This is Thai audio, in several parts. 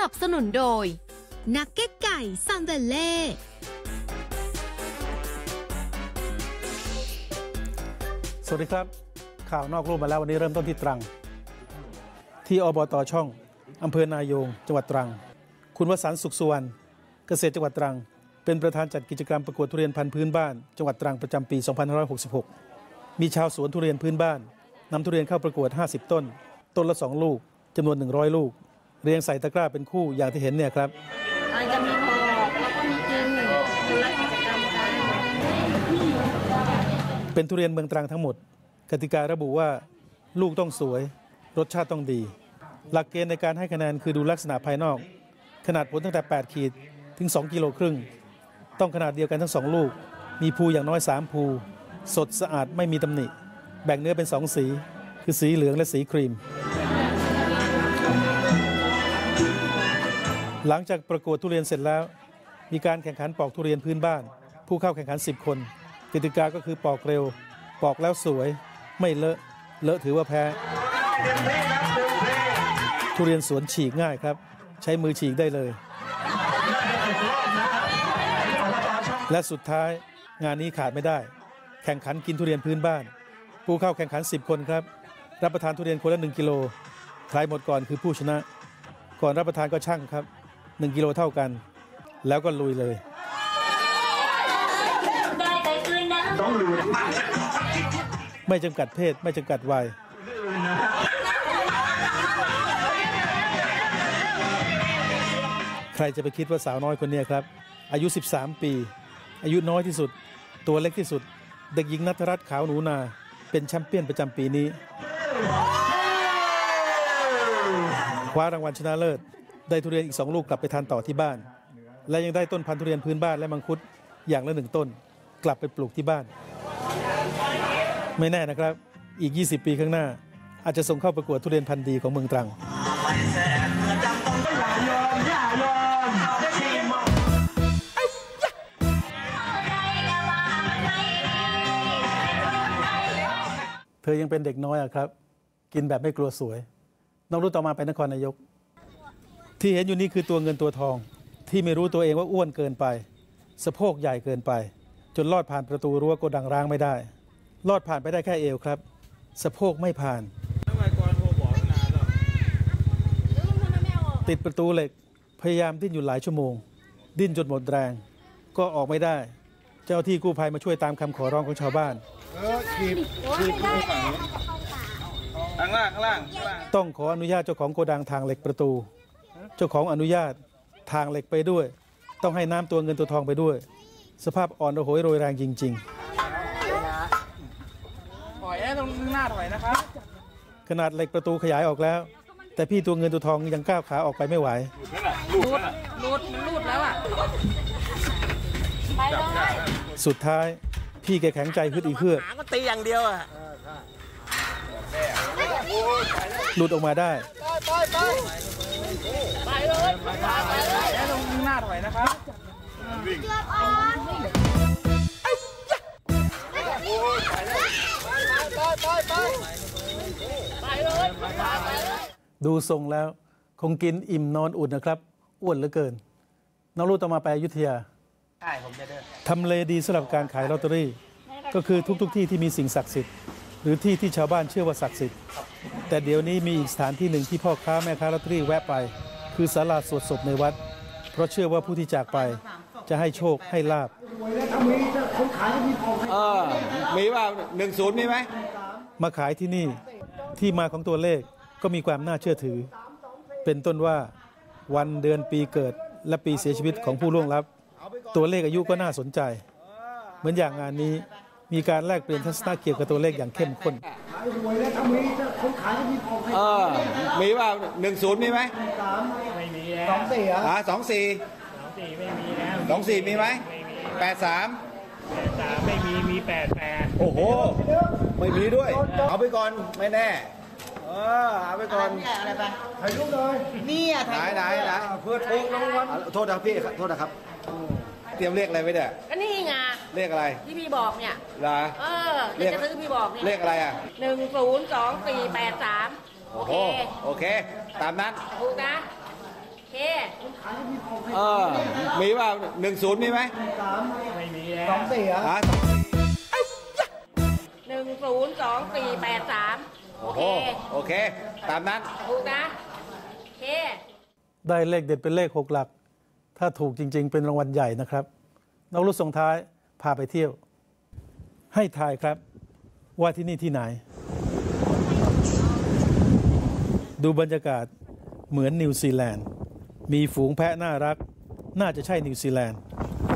นับสนุนโดยนักเก็ตไก่ซันเดเล่สวัสดีครับข่าวนอกรูปมาแล้ววันนี้เริ่มต้นที่ตรังที่อบต.ช่องอำเภอนายงจังหวัดตรังคุณวสันต์สุขสุวรรณเกษตรจังหวัดตรังเป็นประธานจัดกิจกรรมประกวดทุเรียนพันธุ์พื้นบ้านจังหวัดตรังประจำปี 2566 มีชาวสวนทุเรียนพื้นบ้านนำทุเรียนเข้าประกวด 50 ต้นต้นละ 2 ลูกจำนวน 100 ลูกเรียงใส่ตะกร้าเป็นคู่อย่างที่เห็นเนี่ยครับจะมีปอกแล้วก็มีกินดูแลกิจกรรมกันเป็นทุเรียนเมืองตรังทั้งหมดกติการะบุว่าลูกต้องสวยรสชาติต้องดีหลักเกณฑ์ในการให้คะแนนคือดูลักษณะภายนอกขนาดผลตั้งแต่8ขีดถึง2กิโลครึ่งต้องขนาดเดียวกันทั้ง2ลูกมีภูอย่างน้อย3ภูสดสะอาดไม่มีตำหนิแบ่งเนื้อเป็น2สีคือสีเหลืองและสีครีมหลังจากประกวดทุเรียนเสร็จแล้วมีการแข่งขันปอกทุเรียนพื้นบ้านผู้เข้าแข่งขัน10 คนกติกาก็คือปอกเร็วปอกแล้วสวยไม่เลอะถือว่าแพ้ทุเรียนสวนฉีกง่ายครับใช้มือฉีกได้เลยและสุดท้ายงานนี้ขาดไม่ได้แข่งขันกินทุเรียนพื้นบ้านผู้เข้าแข่งขัน10 คนครับรับประทานทุเรียนคนละ1 กิโลใครหมดก่อนคือผู้ชนะก่อนรับประทานก็ชั่งครับ1 กิโลเท่ากันแล้วก็ลุยเลยไม่จำกัดเพศไม่จำกัดวัยใครจะไปคิดว่าสาวน้อยคนนี้ครับอายุ13 ปีอายุน้อยที่สุดตัวเล็กที่สุดเด็กหญิงณัฐรัตน์ขาวหนูนาเป็นแชมเปี้ยนประจำปีนี้คว้ารางวัลชนะเลิศได้ทุเรียนอีก2 ลูกกลับไปทานต่อที่บ้านและยังได้ต้นพันธุ์ทุเรียนพื้นบ้านและมังคุดอย่างละ1 ต้นกลับไปปลูกที่บ้านไม่แน่นะครับอีก20 ปีข้างหน้าอาจจะส่งเข้าประกวดทุเรียนพันธุ์ดีของเมืองตรังเธอยังเป็นเด็กน้อยครับกินแบบไม่กลัวสวยน้องรุ่นต่อมาไปนครนายกที่เห็นอยู่นี่คือตัวเงินตัวทองที่ไม่รู้ตัวเองว่าอ้วนเกินไปสะโพกใหญ่เกินไปจนลอดผ่านประตูรั้วโกดังร้างไม่ได้ลอดผ่านไปได้แค่เอวครับสะโพกไม่ผ่านติดประตูเหล็กพยายามดิ้นอยู่หลายชั่วโมงดิ้นจนหมดแรงก็ออกไม่ได้เจ้าที่กู้ภัยมาช่วยตามคำขอร้องของชาวบ้านข้างล่างต้องขออนุญาตเจ้าของโกดังทางเหล็กประตูเจ้าของอนุญาตทางเหล็กไปด้วยต้องให้น้ำตัวเงินตัวทองไปด้วยสภาพอ่อนระหยโรยแรงจริงๆถอยตรงหน้าถอยนะครับขนาดเหล็กประตูขยายออกแล้วแต่พี่ตัวเงินตัวทองยังก้าวขาออกไปไม่ไหวรูดแล้วอ่ะสุดท้ายพี่แกแข็งใจฮึดอีกเพื่อหาก็ตีอย่างเดียวอ่ะหลุดออกมาได้ไปเลยตรงหน้าถอยนะครับดูทรงแล้วคงกินอิ่มนอนอุ่นนะครับอ้วนเหลือเกินน้องรู้ต่อมาไปอยุธยาทำเลดีสำหรับการขายลอตเตอรี่ก็คือทุกที่ที่มีสิ่งศักดิ์สิทธิ์หรือที่ชาวบ้านเชื่อว่าศักดิ์สิทธิ์แต่เดี๋ยวนี้มีอีกสถานที่หนึ่งที่พ่อค้าแม่ค้าลอตเตอรี่แวะไปคือศาลาสวดศพในวัดเพราะเชื่อว่าผู้ที่จากไปจะให้โชคให้ลาภมีว่า10มีไหมมาขายที่นี่ที่มาของตัวเลขก็มีความน่าเชื่อถือเป็นต้นว่าวันเดือนปีเกิดและปีเสียชีวิตของผู้ล่วงลับตัวเลขอายุก็น่าสนใจเหมือนอย่างงานนี้มีการแลกเปลี่ยนทัศนะเกี่ยวกับตัวเลขอย่างเข้มข้นมีว่า10มีไหมไม่มีแล้ว 24 ไม่มีแล้ว 24มีไหม83 ไม่มี88 โอ้โหไม่มีด้วยเอาไปก่อนไม่แน่เอาไปก่อนอะไรไปถ่ายรูปเลยนี่อ่ะไหนเพื่อถูกรางวัลโทษนะพี่โทษนะครับเตรียมเลขอะไรไว้เนี่ยก็นี่ไงเลขอะไรที่พี่บอกเนี่ยเลขจะซื้อพี่บอกเนี่ยเลขอะไรอ่ะ 102483 โอเคตามนั้นถูกนะมีเปล่า10มีไหมไม่มีแล้ว 102483โอเคโอเค ตามนั้นถูกนะโอเคได้เลขเด็ดเป็นเลข6 หลัก ถ้าถูกจริง ๆ เป็นรางวัลใหญ่นะครับน้องรุ่ส่งท้ายพาไปเที่ยว ให้ทายครับว่าที่นี่ที่ไหน ดูบรรยากาศเหมือนนิวซีแลนด์ มีฝูงแพะน่ารัก น่าจะใช่นิวซีแลนด์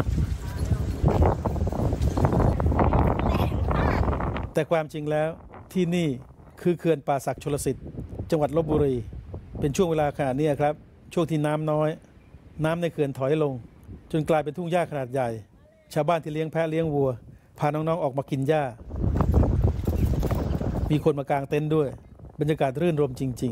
แต่ความจริงแล้วที่นี่คือเขื่อนป่าสักชลสิทธิ์จังหวัดลพบุรี เป็นช่วงเวลาขนาดนี้ครับ ช่วงที่น้ำน้อย น้ำในเขื่อนถอยลง จนกลายเป็นทุ่งหญ้าขนาดใหญ่ ชาวบ้านที่เลี้ยงแพะเลี้ยงวัว พาน้องๆออกมากินหญ้า มีคนมากางเต็นท์ด้วย บรรยากาศรื่นรมย์จริง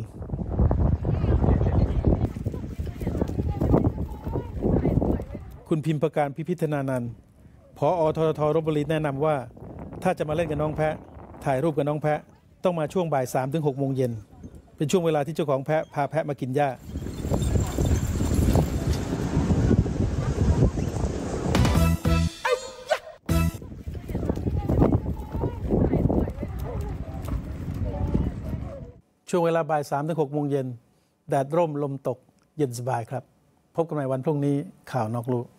ๆ คุณพิมพ์ประการพิพิธนานันท์ผอ.ททท.ลพบุรีแนะนำว่า ถ้าจะมาเล่นกับน้องแพะ ถ่ายรูปกับน้องแพะ ต้องมาช่วงบ่าย 3 ถึง 6 โมงเย็น เป็นช่วงเวลาที่เจ้าของแพะพาแพะมากินหญ้า ช่วงเวลาบ่าย 3 ถึง 6 โมงเย็น แดดร่มลมตกเย็นสบายครับ พบกันใหม่วันพรุ่งนี้ข่าวนอกลู่